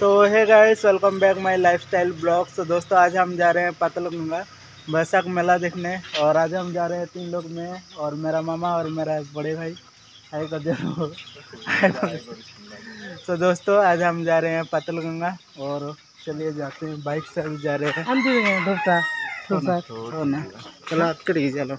सो है guys, welcome back my lifestyle blog. तो दोस्तों आज हम जा रहे हैं पातालगंगा बैसाख मेला देखने। और आज हम जा रहे हैं 3 लोग में, और मेरा मामा और मेरा बड़े भाई। हाय कर दो। तो दोस्तों आज हम जा रहे हैं पातालगंगा, और चलिए जाते हैं। बाइक से भी जा रहे हैं। चलो अटकड़ी चलो।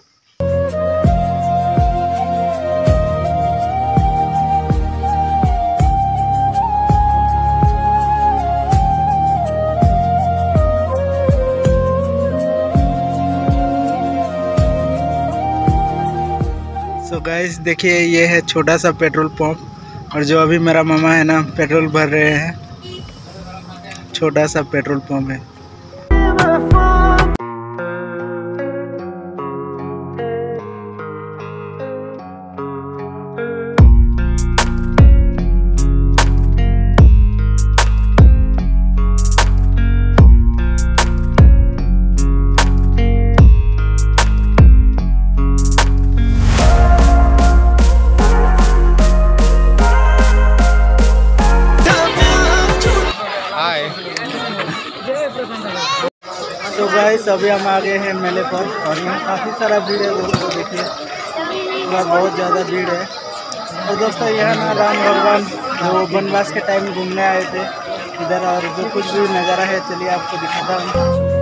तो गाइस देखिए, ये है छोटा सा पेट्रोल पंप, और जो अभी मेरा मामा है ना पेट्रोल भर रहे हैं। छोटा सा पेट्रोल पंप है। तो गाइस अभी हम आ गए हैं मेले पर, और यहाँ काफ़ी सारा भीड़ है दोस्तों। देखिए पूरा बहुत ज़्यादा भीड़ है। तो दोस्तों यह ना राम भगवान जो वनवास के टाइम घूमने आए थे इधर, और जो कुछ भी नज़ारा है चलिए आपको दिखाता हूँ।